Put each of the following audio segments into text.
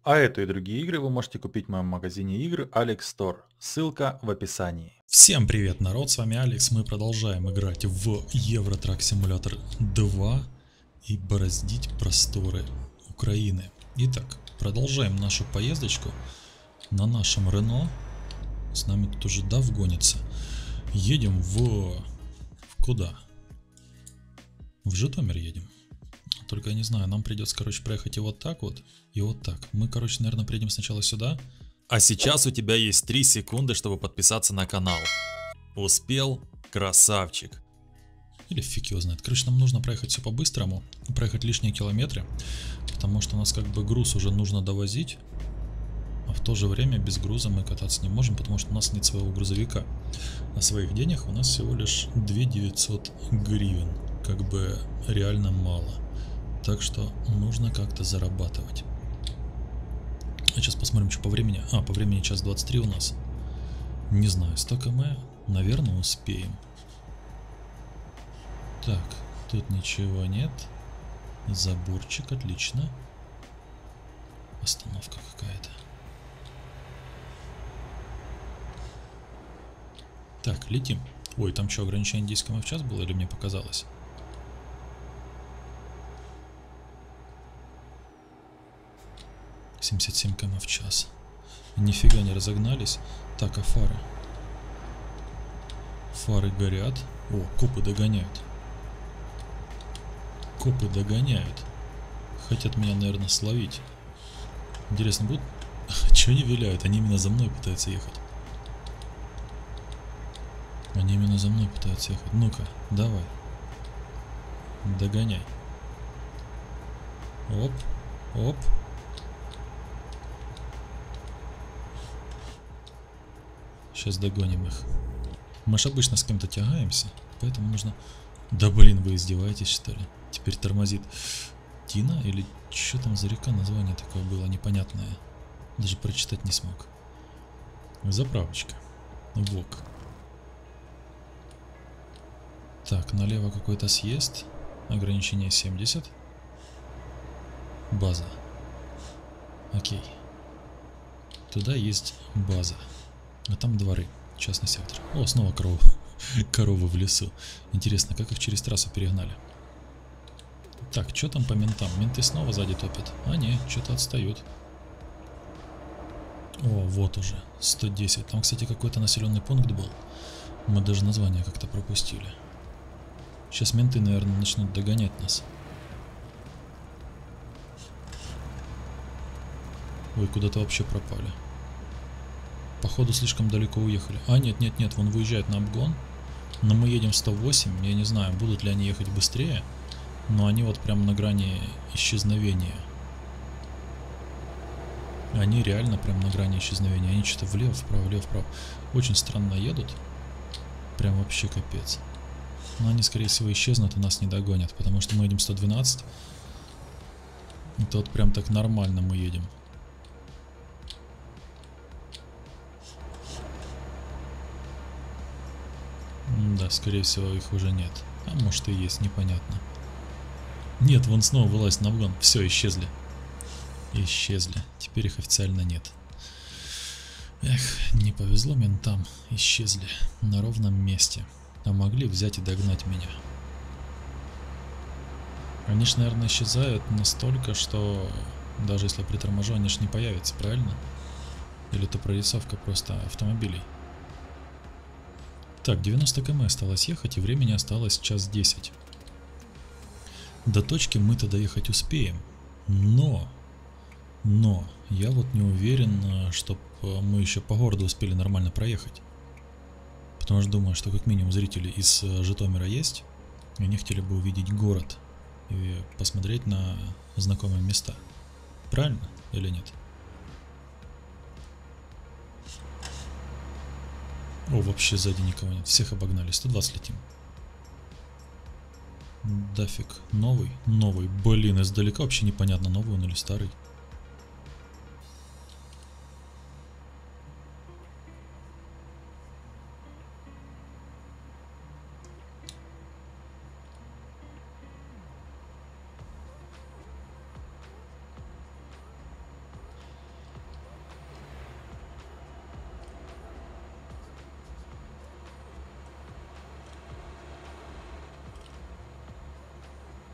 А эту и другие игры вы можете купить в моем магазине игр Alex Store. Ссылка в описании. Всем привет, народ, с вами Алекс. Мы продолжаем играть в Euro Truck Simulator 2 и бороздить просторы Украины. Итак, продолжаем нашу поездочку на нашем Рено. С нами тут уже Дав гонится. Едем в куда? В Житомир едем. Только я не знаю, нам придется, короче, проехать и вот так вот, и вот так. Мы, короче, наверное, приедем сначала сюда. А сейчас у тебя есть 3 секунды, чтобы подписаться на канал. Успел? Красавчик. Или фиг его знает. Короче, нам нужно проехать все по-быстрому, проехать лишние километры, потому что у нас как бы груз уже нужно довозить, а в то же время без груза мы кататься не можем, потому что у нас нет своего грузовика. А своих денег у нас всего лишь 2900 гривен, как бы реально мало. Так что нужно как-то зарабатывать. А сейчас посмотрим, что по времени. А, по времени час 23 у нас. Не знаю, 100 км, наверное, успеем. Так, тут ничего нет. Заборчик, отлично. Остановка какая-то. Так, летим. Ой, там что, ограничение 10 км в час было или мне показалось? — 77 км в час. Нифига не разогнались. Так, а фары? Фары горят. О, копы догоняют. Копы догоняют. Хотят меня, наверное, словить. Интересно, будут? Чего они виляют? Они именно за мной пытаются ехать. Они именно за мной пытаются ехать. Ну-ка, давай. Догоняй. Оп, оп. Сейчас догоним их. Мы же обычно с кем-то тягаемся, поэтому нужно... Да блин, вы издеваетесь, что ли? Теперь тормозит. Тина или что там за река? Название такое было непонятное. Даже прочитать не смог. Заправочка. Вок. Так, налево какой-то съезд. Ограничение 70. База. Окей. Туда есть база. А там дворы. Частный сектор. О, снова корова. Коровы в лесу. Интересно, как их через трассу перегнали? Так, что там по ментам? Менты снова сзади топят. А не, что-то отстают. О, вот уже. 110. Там, кстати, какой-то населенный пункт был. Мы даже название как-то пропустили. Сейчас менты, наверное, начнут догонять нас. Ой, куда-то вообще пропали. Походу слишком далеко уехали. А, нет, нет, нет, вон выезжает на обгон. Но мы едем 108. Я не знаю, будут ли они ехать быстрее. Но они вот прям на грани исчезновения. Они реально прям на грани исчезновения. Они что-то влево, вправо, влево, вправо. Очень странно едут. Прям вообще капец. Но они, скорее всего, исчезнут и нас не догонят. Потому что мы едем 112. Это вот прям так нормально мы едем. Да, скорее всего, их уже нет. А может и есть, непонятно. Нет, вон снова вылазит на обгон. Все, исчезли. Исчезли. Теперь их официально нет. Эх, не повезло ментам. Исчезли. На ровном месте. А могли взять и догнать меня. Они ж, наверное, исчезают настолько, что даже если я приторможу, они ж не появятся, правильно? Или это прорисовка просто автомобилей? Так, 90 км осталось ехать, и времени осталось час 10. До точки мы-то доехать успеем. Но, я вот не уверен, что мы еще по городу успели нормально проехать. Потому что думаю, что как минимум зрители из Житомира есть. И они хотели бы увидеть город и посмотреть на знакомые места. Правильно или нет? О, вообще сзади никого нет. Всех обогнали. 120 летим. Да фиг. Новый? Новый. Блин, издалека вообще непонятно, новый он или старый.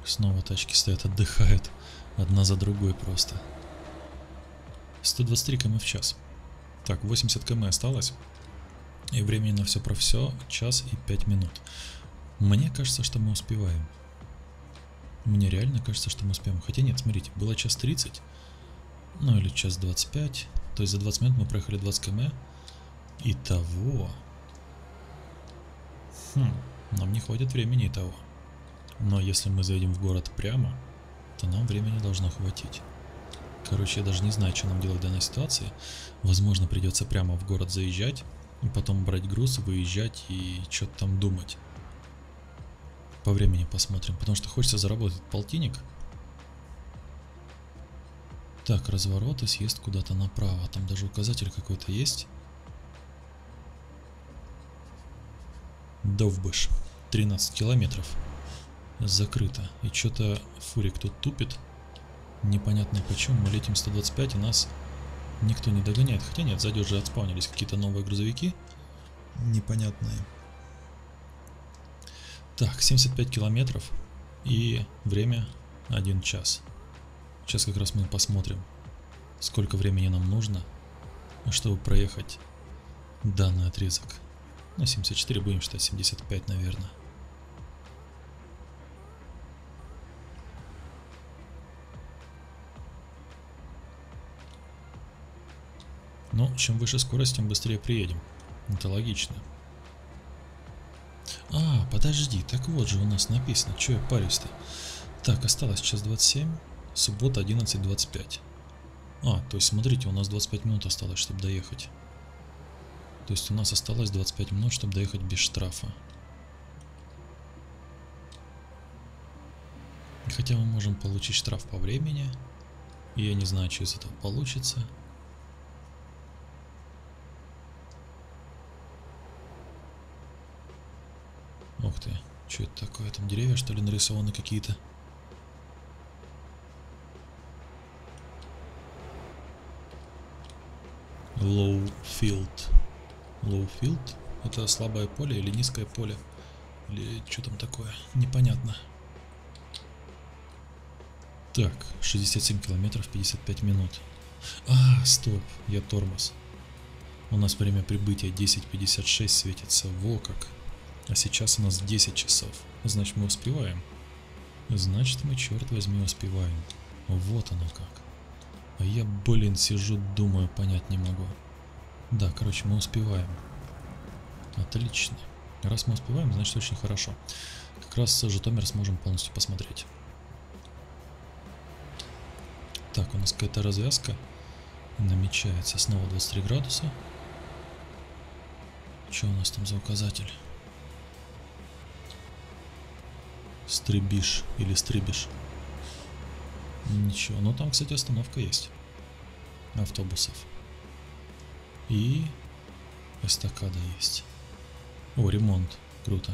Снова тачки стоят, отдыхают. Одна за другой просто. 123 км в час. Так, 80 км осталось. И времени на все про все час и 5 минут. Мне кажется, что мы успеваем. Мне реально кажется, что мы успеем. Хотя нет, смотрите, было час 30. Ну или час 25. То есть за 20 минут мы проехали 20 км. Итого. Нам не хватит времени и того. Но если мы заедем в город прямо, то нам времени должно хватить. Короче, я даже не знаю, что нам делать в данной ситуации. Возможно, придется прямо в город заезжать, и потом брать груз, выезжать и что-то там думать. По времени посмотрим, потому что хочется заработать полтинник. Так, разворот и съезд куда-то направо. Там даже указатель какой-то есть. Довбыш. 13 километров. Закрыто. И что-то фурик тут тупит. Непонятно почему. Мы летим 125 и нас никто не догоняет. Хотя нет, сзади уже отспавнились какие-то новые грузовики. Непонятные. Так, 75 километров. И время 1 час. Сейчас как раз мы посмотрим, сколько времени нам нужно, чтобы проехать данный отрезок. На 74 будем считать, 75, наверное. Но чем выше скорость, тем быстрее приедем. Это логично. А, подожди, так вот же у нас написано, что я парюсь-то. Так, осталось час 27, суббота 11:25. А, то есть смотрите, у нас 25 минут осталось, чтобы доехать. То есть у нас осталось 25 минут, чтобы доехать без штрафа. И хотя мы можем получить штраф по времени, и я не знаю, что из этого получится. Ух ты, что это такое? Там деревья, что ли, нарисованы какие-то? Low field. Low field? Это слабое поле или низкое поле? Или что там такое? Непонятно. Так, 67 километров, 55 минут. А, стоп, я тормоз. У нас время прибытия 10:56 светится. Во как. А сейчас у нас 10 часов. Значит, мы успеваем. Значит, мы, черт возьми, успеваем. Вот оно как. А я, блин, сижу, думаю, понять не могу. Да, короче, мы успеваем. Отлично. Раз мы успеваем, значит, очень хорошо. Как раз Житомир сможем полностью посмотреть. Так, у нас какая-то развязка намечается. Снова 23 градуса. Что у нас там за указатель? Стрибиш или стрибиш. Ничего. Но там, кстати, остановка есть. Автобусов. И эстакада есть. О, ремонт. Круто.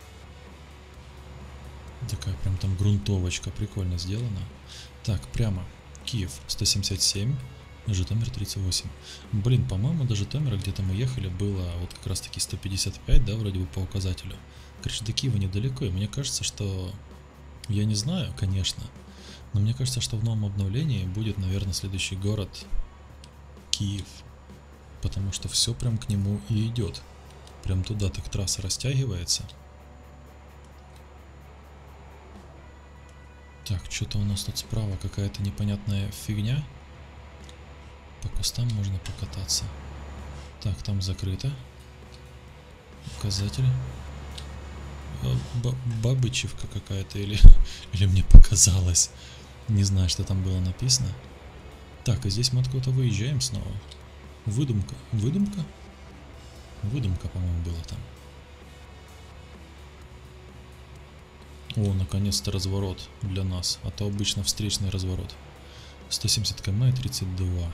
Такая прям там грунтовочка. Прикольно сделана. Так, прямо. Киев 177. Житомир 38. Блин, по-моему, до Житомира где-то мы ехали было вот как раз таки 155, да, вроде бы по указателю. Короче, до Киева недалеко, и мне кажется, что... Я не знаю, конечно, но мне кажется, что в новом обновлении будет, наверное, следующий город Киев. Потому что все прям к нему и идет. Прям туда так трасса растягивается. Так, что-то у нас тут справа какая-то непонятная фигня. По кустам можно покататься. Так, там закрыто. Указатель. Бабычевка какая-то или мне показалось. Не знаю, что там было написано. Так, и здесь мы откуда-то выезжаем снова. Выдумка. Выдумка? Выдумка, по-моему, была там. О, наконец-то разворот для нас. А то обычно встречный разворот. 170 км и 32.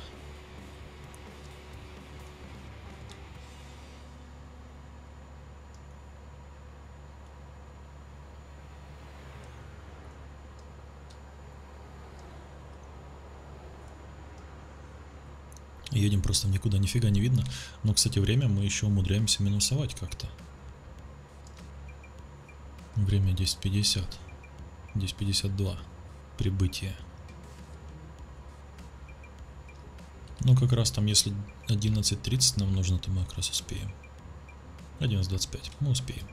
Едем просто никуда, нифига не видно. Но, кстати, время мы еще умудряемся минусовать как-то. Время 10:50. 10:52. Прибытие. Ну, как раз там, если 11:30 нам нужно, то мы как раз успеем. 11:25. Мы успеем.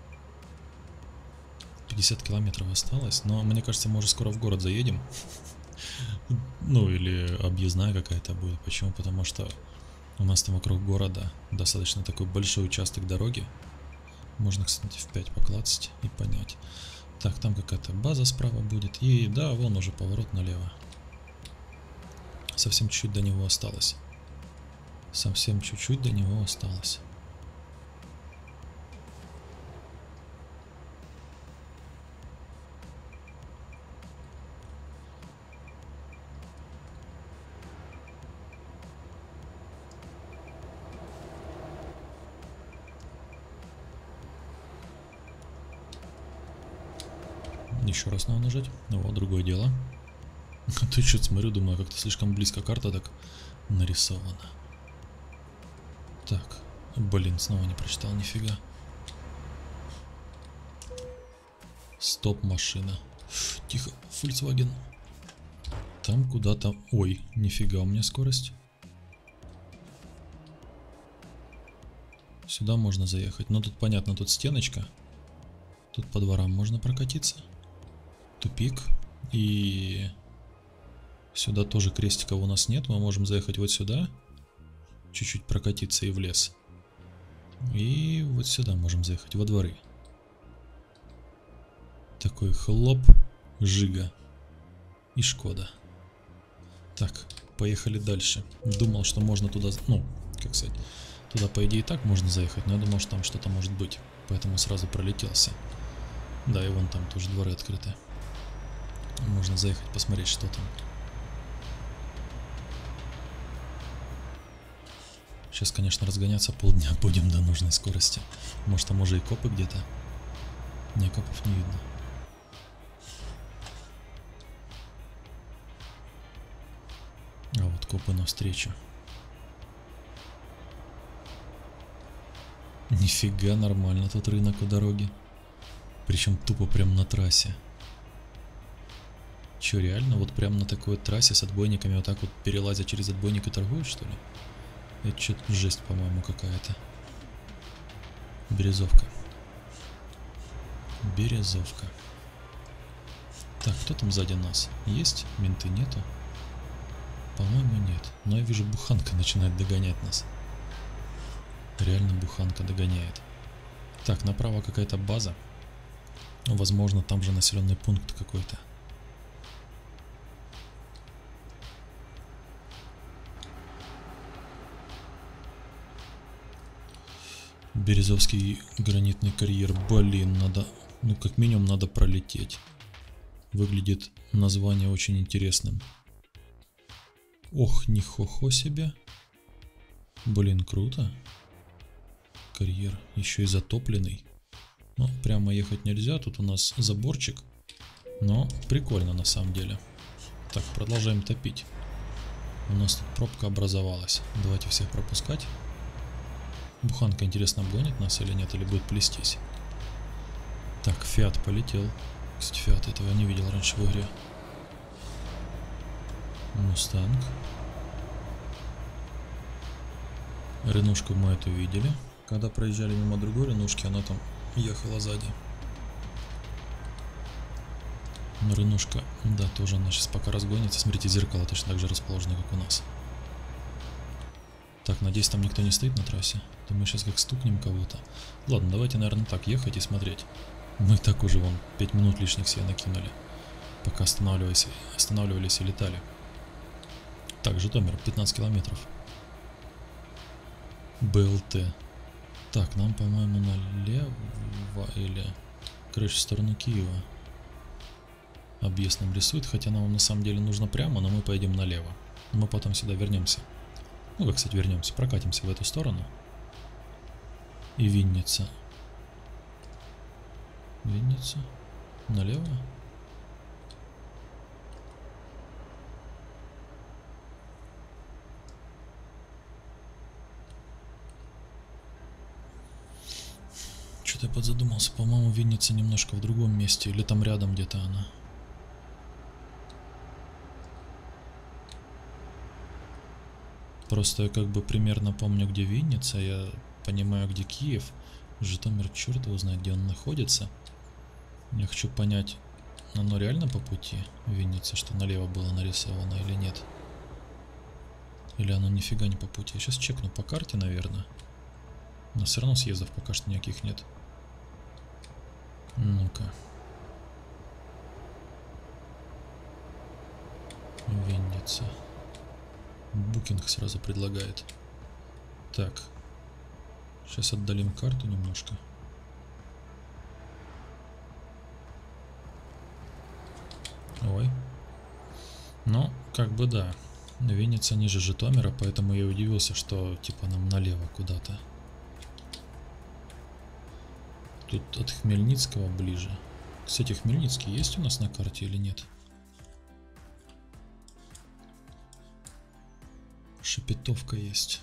50 километров осталось, но мне кажется, мы уже скоро в город заедем. Ну, или объездная какая-то будет. Почему? Потому что у нас там вокруг города достаточно такой большой участок дороги. Можно, кстати, в 5 поклацать и понять. Так, там какая-то база справа будет. И да, вон уже поворот налево. Совсем чуть-чуть до него осталось. Совсем чуть-чуть до него осталось. Еще раз надо нажать. Вот, другое дело. А то что-то смотрю, думаю, как-то слишком близко карта так нарисована. Так, блин, снова не прочитал, нифига. Стоп, машина. Тихо, Volkswagen. Там куда-то... Ой, нифига у меня скорость. Сюда можно заехать. Но тут понятно, тут стеночка. Тут по дворам можно прокатиться. Тупик. И сюда тоже крестиков у нас нет. Мы можем заехать вот сюда. Чуть-чуть прокатиться и в лес. И вот сюда можем заехать, во дворы. Такой хлоп, Жига и Шкода. Так, поехали дальше. Думал, что можно туда, ну, как сказать, туда по идее и так можно заехать, но я думал, что там что-то может быть. Поэтому сразу пролетелся. Да, и вон там тоже дворы открыты. Можно заехать, посмотреть, что там. Сейчас, конечно, разгоняться полдня будем до нужной скорости. Может, там уже и копы где-то. Не, копов не видно. А вот копы навстречу. Нифига, нормально тут рынок у дороги. Причем тупо прям на трассе. Че, реально? Вот прям на такой вот трассе с отбойниками вот так вот перелазя через отбойник и торгуют, что ли? Это что-то жесть, по-моему, какая-то. Березовка. Березовка. Так, кто там сзади нас? Есть? Менты нету? По-моему, нет. Но я вижу, буханка начинает догонять нас. Реально буханка догоняет. Так, направо какая-то база. Возможно, там же населенный пункт какой-то. Березовский гранитный карьер. Блин, надо... Ну, как минимум, надо пролететь. Выглядит название очень интересным. Ох, нихохо себе. Блин, круто. Карьер. Еще и затопленный. Ну, прямо ехать нельзя. Тут у нас заборчик. Но прикольно на самом деле. Так, продолжаем топить. У нас тут пробка образовалась. Давайте всех пропускать. Буханка, интересно, обгонит нас или нет, или будет плестись. Так, Фиат полетел. Кстати, Фиат этого я не видел раньше в игре. Мустанг. Ренушку мы эту видели. Когда проезжали мимо другой Ренушки, она там ехала сзади. Но Ренушка, да, тоже она сейчас пока разгонится. Смотрите, зеркало точно так же расположено, как у нас. Так, надеюсь, там никто не стоит на трассе. То мы сейчас как стукнем кого-то. Ладно, давайте, наверное, так ехать и смотреть. Мы так уже вон 5 минут лишних себе накинули. Пока останавливались и летали. Так, Житомир, 15 километров. БЛТ. Так, нам, по-моему, налево или... Короче, в сторону Киева. Объезд нам рисует, хотя нам на самом деле нужно прямо, но мы поедем налево. Мы потом сюда вернемся. Ну, как, кстати, вернемся, прокатимся в эту сторону. И Винница. Винница. Налево. Что-то я подзадумался. По-моему, Винница немножко в другом месте. Или там рядом где-то она. Просто я как бы примерно помню, где Винница. Я понимаю, где Киев. Житомир, черт его знает, где он находится. Я хочу понять, оно реально по пути Винница, что налево было нарисовано или нет. Или оно нифига не по пути. Я сейчас чекну по карте, наверное. Но все равно съездов пока что никаких нет. Ну-ка. Винница. Букинг сразу предлагает. Так. Сейчас отдалим карту немножко. Ой. Ну, как бы да. Винница ниже Житомира, поэтому я удивился, что типа нам налево куда-то. Тут от Хмельницкого ближе. Кстати, Хмельницкий есть у нас на карте или нет? Шепетовка есть.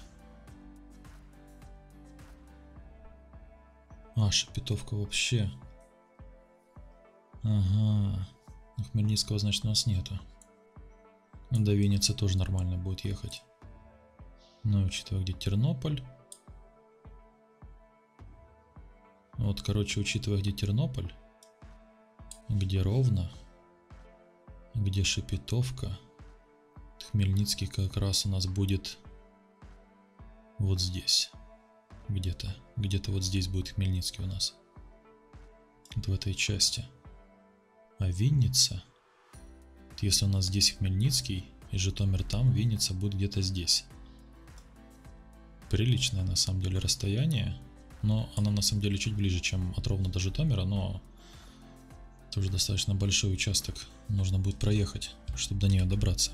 А, Шепетовка вообще. Ага. Хмельницкого, значит, у нас нету. До Винницы тоже нормально будет ехать. Ну, учитывая, где Тернополь. Вот, короче, учитывая, где Тернополь, где Ровно, где Шепетовка, Хмельницкий как раз у нас будет вот здесь. Где-то вот здесь будет Хмельницкий у нас. Вот в этой части. А Винница, если у нас здесь Хмельницкий и Житомир там, Винница будет где-то здесь. Приличное на самом деле расстояние. Но она на самом деле чуть ближе, чем от Ровно до Житомира, но тоже достаточно большой участок нужно будет проехать, чтобы до нее добраться.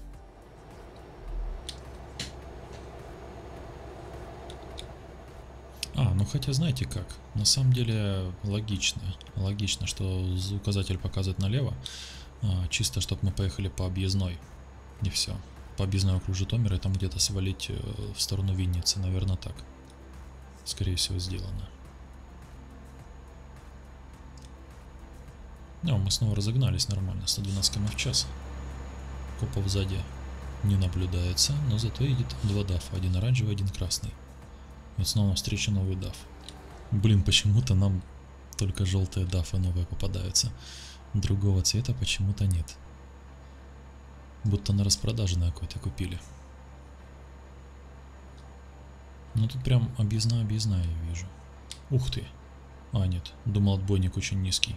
Ну хотя знаете как, на самом деле логично, что указатель показывает налево, чисто чтобы мы поехали по объездной, и все. По объездной округ Житомира и там где-то свалить в сторону Винницы, наверное так. Скорее всего сделано. Мы снова разогнались нормально, 112 км в час. Копов сзади не наблюдается, но зато едет два дафа, один оранжевый, один красный. Вот снова встреча новый даф. Блин, почему-то нам только желтые дафы новые попадаются. Другого цвета почему-то нет. Будто на распродаже на какой-то купили. Ну тут прям объездная я вижу. Ух ты. Нет, думал, отбойник очень низкий.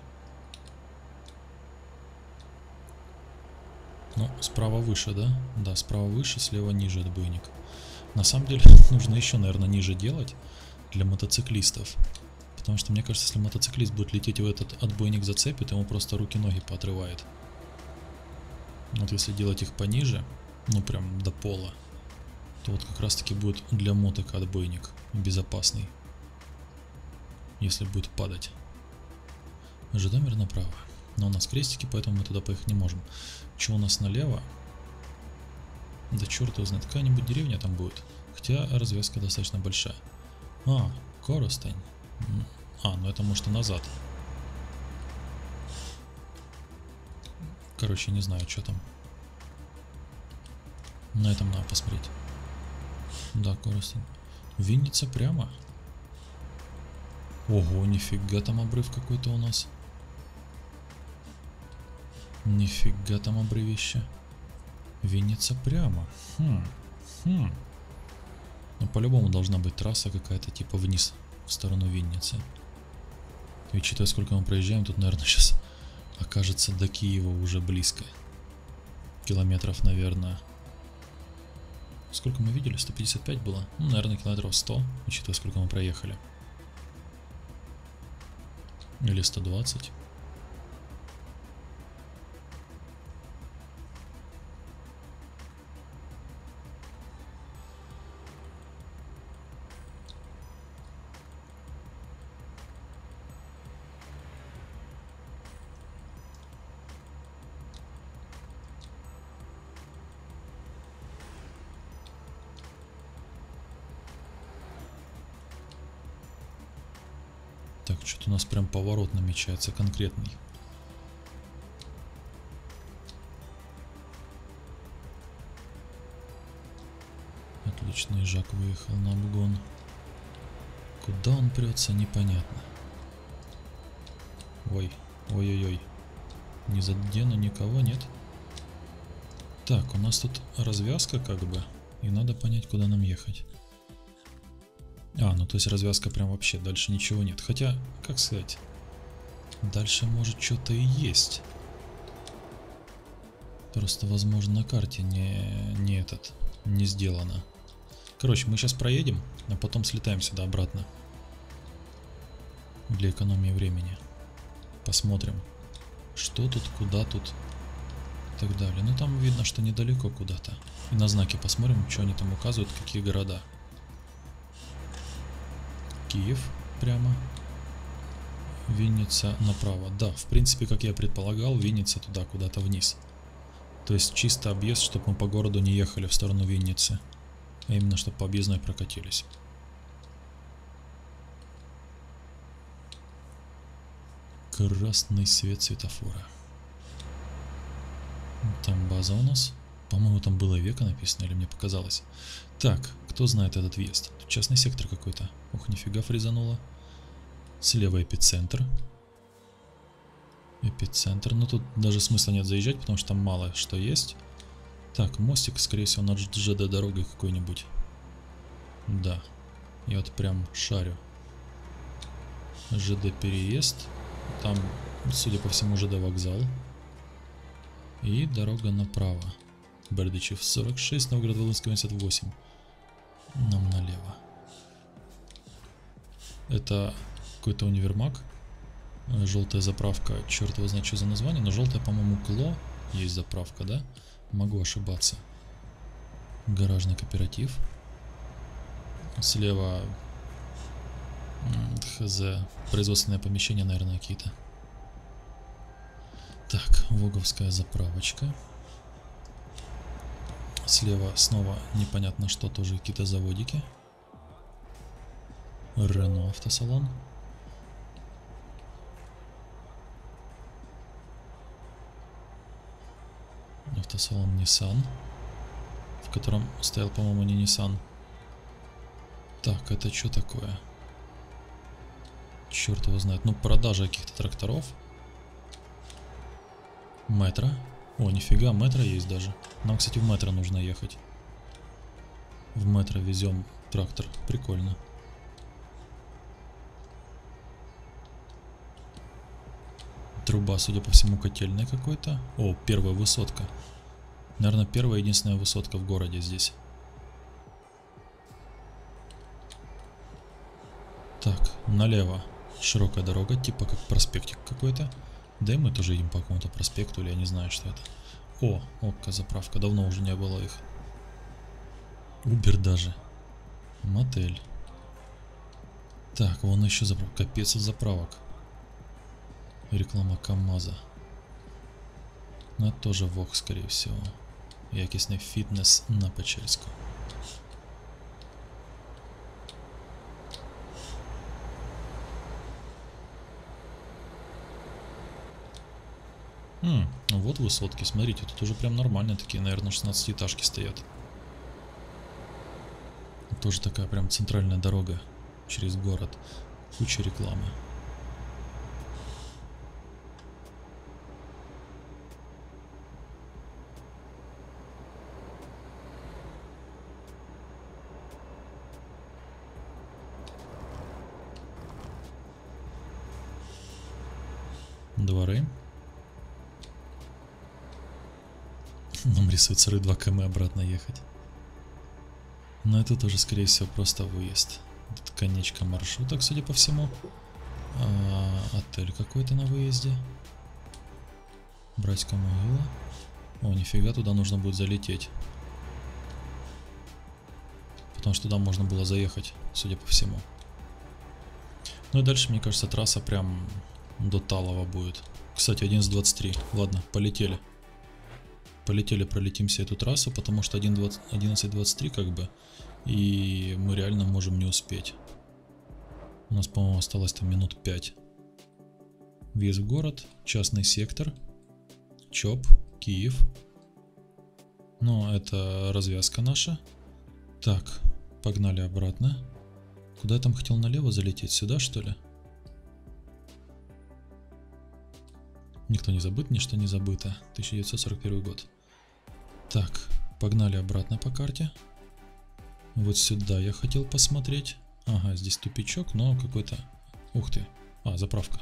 Ну, справа выше, да? Да, справа выше, слева ниже отбойник. На самом деле, нужно еще, наверное, ниже делать для мотоциклистов. Потому что, мне кажется, если мотоциклист будет лететь в этот отбойник, зацепит, ему просто руки-ноги поотрывает. Вот если делать их пониже, ну прям до пола, то вот как раз таки будет для мотока отбойник безопасный, если будет падать. Житомир направо, но у нас крестики, поэтому мы туда поехать не можем. Что у нас налево? Да черт его знает, какая-нибудь деревня там будет, хотя развязка достаточно большая. Коростень. Ну это может и назад. Короче, не знаю, что там. На этом надо посмотреть. Да, Коростень. Винница прямо. Ого, нифига там обрыв какой-то у нас. Нифига там обрывище. Винница прямо. Ну, по-любому должна быть трасса какая-то типа вниз, в сторону Винницы. И учитывая, сколько мы проезжаем, тут, наверное, сейчас окажется до Киева уже близко. Километров, наверное. Сколько мы видели? 155 было? Ну, наверное, километров 100, учитывая, сколько мы проехали. Или 120. Так, что-то у нас прям поворот намечается конкретный. Отлично, Ижак выехал на обгон. Куда он прется, непонятно. Ой, ой-ой-ой. Не задену никого, нет? Так, у нас тут развязка как бы. И надо понять, куда нам ехать. Ну то есть развязка прям вообще, дальше ничего нет. Хотя, как сказать, дальше может что-то и есть. Просто, возможно, на карте не сделано. Короче, мы сейчас проедем, а потом слетаем сюда обратно. Для экономии времени. Посмотрим, что тут, куда тут и так далее. Ну там видно, что недалеко куда-то. И на знаке посмотрим, что они там указывают, какие города. Киев прямо. Винница направо. Да, в принципе, как я предполагал, Винница туда, куда-то вниз. То есть чисто объезд, чтобы мы по городу не ехали в сторону Винницы. А именно, чтобы по объездной прокатились. Красный свет светофора. Там база у нас. По-моему, там было века написано, или мне показалось. Так, кто знает этот въезд? Тут частный сектор какой-то. Ох, нифига фрезануло. Слева эпицентр. Эпицентр. Ну тут даже смысла нет заезжать, потому что там мало что есть. Так, мостик, скорее всего, над ЖД дорогой какой-нибудь. Да. Я вот прям шарю. ЖД переезд. Там, судя по всему, ЖД вокзал. И дорога направо. Бердичев 46, Новгород-Волынский 78. Нам налево. Это какой-то универмаг. Желтая заправка. Черт его знает, что за название. Но желтая, по-моему, КЛО. Есть заправка, да? Могу ошибаться. Гаражный кооператив. Слева хз. Производственное помещение, наверное, какие-то. Так, Воговская заправочка. Слева снова непонятно что, тоже какие-то заводики. Рено автосалон. Автосалон Nissan, в котором стоял, по-моему, не Nissan. Так, это что такое? Черт его знает. Ну, продажа каких-то тракторов. Метро. О, нифига, метро есть даже. Нам, кстати, в метро нужно ехать. В метро везем трактор. Прикольно. Труба, судя по всему, котельная какой-то. О, первая высотка. Наверное, первая единственная высотка в городе здесь. Так, налево. Широкая дорога, типа как проспектик какой-то. Да и мы тоже едем по какому-то проспекту, или я не знаю, что это. О, Окко заправка. Давно уже не было их. Убер даже. Мотель. Так, вон еще заправка. Капец заправок. Реклама КамАЗа. Ну это тоже ВОК, скорее всего. Якісний фітнес на Печерську. Вот высотки, смотрите, тут уже прям нормально такие, наверное, 16-этажки стоят. Тоже такая прям центральная дорога через город. Куча рекламы. Дворы. Нам рисуется 2 км обратно ехать. Но это тоже, скорее всего, просто выезд. Тут конечка маршруток, судя по всему. Отель какой-то на выезде. Братька могила. О, нифига, туда нужно будет залететь. Потому что туда можно было заехать, судя по всему. Ну и дальше, мне кажется, трасса прям до Талова будет. Кстати, 11:23. Ладно, полетели. Полетели, пролетимся эту трассу, потому что 11:23 как бы. И мы реально можем не успеть. У нас, по-моему, осталось там минут 5. Въезд в город, частный сектор, ЧОП, Киев. Ну, это развязка наша. Так, погнали обратно. Куда я там хотел налево залететь? Сюда, что ли? Никто не забыт, ничто не забыто. 1941 год. Так, погнали обратно по карте. Вот сюда я хотел посмотреть. Ага, здесь тупичок, но какой-то... Ух ты. А, заправка.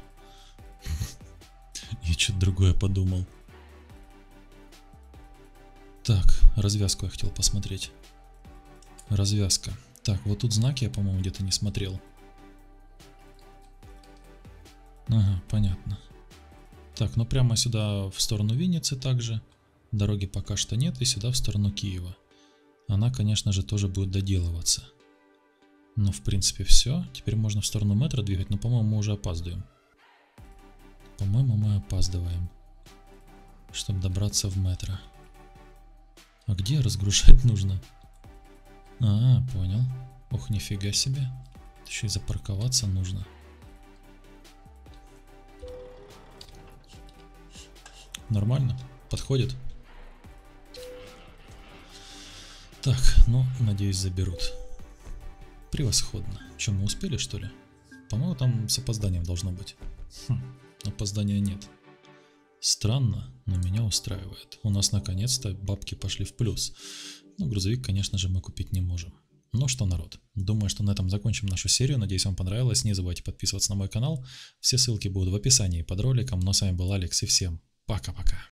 Я что-то другое подумал. Так, развязку я хотел посмотреть. Развязка. Так, вот тут знаки я, по-моему, где-то не смотрел. Ага, понятно. Так, ну прямо сюда в сторону Винницы также. Дороги пока что нет, и сюда в сторону Киева. Она, конечно же, тоже будет доделываться. Но в принципе все. Теперь можно в сторону метро двигать, но, по-моему, мы уже опаздываем. По-моему, мы опаздываем, чтобы добраться в метро. А где разгружать нужно? А, понял. Ох, нифига себе. Еще и запарковаться нужно. Нормально? Подходит? Так, ну, надеюсь, заберут. Превосходно. Че, мы успели, что ли? По-моему, там с опозданием должно быть. Опоздания нет. Странно, но меня устраивает. У нас наконец-то бабки пошли в плюс. Ну, грузовик, конечно же, мы купить не можем. Ну что, народ, думаю, что на этом закончим нашу серию. Надеюсь, вам понравилось. Не забывайте подписываться на мой канал. Все ссылки будут в описании под роликом. Но с вами был Алекс, и всем пока-пока.